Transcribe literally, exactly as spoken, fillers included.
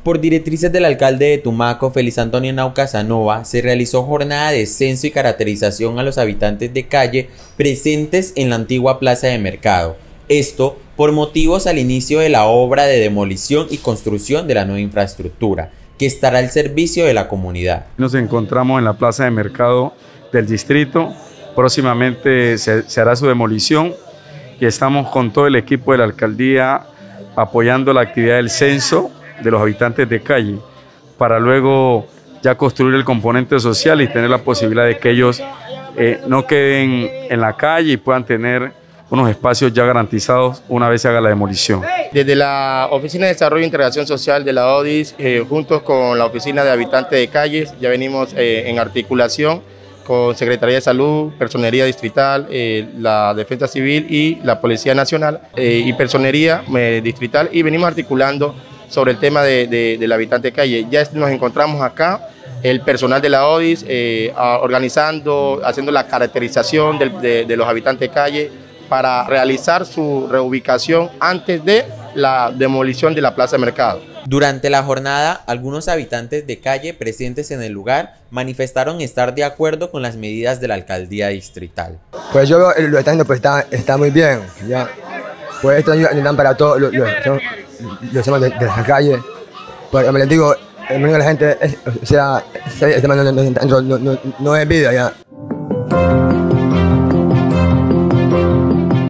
Por directrices del alcalde de Tumaco, Félix Antonio Henao Casanova, se realizó jornada de censo y caracterización a los habitantes de calle presentes en la antigua plaza de mercado. Esto por motivos al inicio de la obra de demolición y construcción de la nueva infraestructura, que estará al servicio de la comunidad. Nos encontramos en la plaza de mercado del distrito. Próximamente se, se hará su demolición y estamos con todo el equipo de la alcaldía apoyando la actividad del censo de los habitantes de calle, para luego ya construir el componente social y tener la posibilidad de que ellos eh, no queden en la calle y puedan tener unos espacios ya garantizados una vez se haga la demolición. Desde la Oficina de Desarrollo e Integración Social de la O D I S, eh, juntos con la Oficina de Habitantes de Calles, ya venimos eh, en articulación con Secretaría de Salud, Personería Distrital, eh, la Defensa Civil y la Policía Nacional eh, y Personería eh, Distrital, y venimos articulando sobre el tema de, de, del habitante de calle. Ya nos encontramos acá, el personal de la O D I S, eh, organizando, haciendo la caracterización de, de, de los habitantes de calle para realizar su reubicación antes de la demolición de la plaza de mercado. Durante la jornada, algunos habitantes de calle presentes en el lugar manifestaron estar de acuerdo con las medidas de la alcaldía distrital. Pues yo veo lo está, pues está, está muy bien, ya. Pues esto ayudan para todos los los de, de la calle. Pues me les digo, el mundo de la gente, es, o sea, este no, no, no, no, no es vida ya.